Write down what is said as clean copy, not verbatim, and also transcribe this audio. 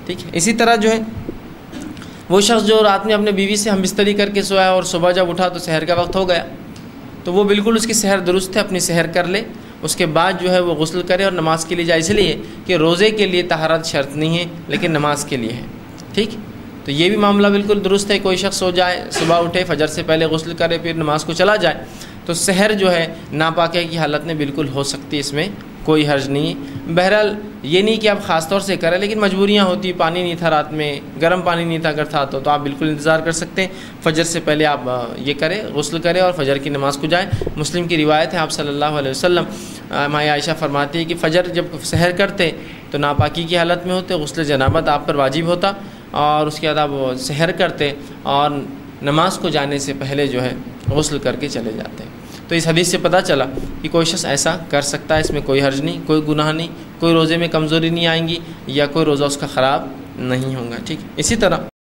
ٹھیک ہے. اسی طرح جو ہے وہ شخص جو رات میں اپنے بیوی سے ہمبستری کر کے سویا اور صبح جب اٹھا تو سحر کا وقت ہو گیا، تو وہ بالکل اس کی سحر درست ہے، اپنی سحر کر لے، اس کے بعد جو ہے وہ غسل کرے اور نماز کے لیے جائے، اس لیے کہ روزے کے لیے طہارت شرط نہیں ہے لیکن نماز کے لیے ہے. ٹھیک، تو یہ بھی معاملہ بالکل درست ہے. کوئی شخص سو جائے، صبح اٹھے، فجر سے پہلے غسل کرے، پھر نماز کو چلا جائے، تو سحر جو ہے ناپاکی کی حالت میں بالکل ہو سکتی ہے، اس میں کوئی حرج نہیں ہے. بہرحال یہ نہیں کہ آپ خاص طور سے کریں، لیکن مجبوریاں ہوتی، پانی نہیں تھا رات میں، گرم پانی نہیں تھا، اگر تھا تو آپ بالکل انتظار کر سکتے ہیں. فجر سے پہلے آپ یہ کریں، غسل کریں اور فجر کی نماز کو جائیں. مسلم کی روایت ہے، آپ صلی اللہ علیہ وسلم م عائشہ فرماتی ہے کہ فجر جب سحر کرتے تو ناپاکی کی حالت میں ہوتے، غسل جنابت آپ پر واجب ہوتا، اور اس کے بعد آپ سحر کرتے اور نماز کو جانے سے پہلے جو ہے غسل کر کے چلے جاتے ہیں. تو اس حدیث سے پتہ چلا کہ کوئی شخص ایسا کر سکتا ہے، اس میں کوئی حرج نہیں، کوئی گناہ نہیں، کوئی روزے میں کمزوری نہیں آئیں گی، یا کوئی روزہ اس کا خراب نہیں ہوگا. ٹھیک، اسی طرح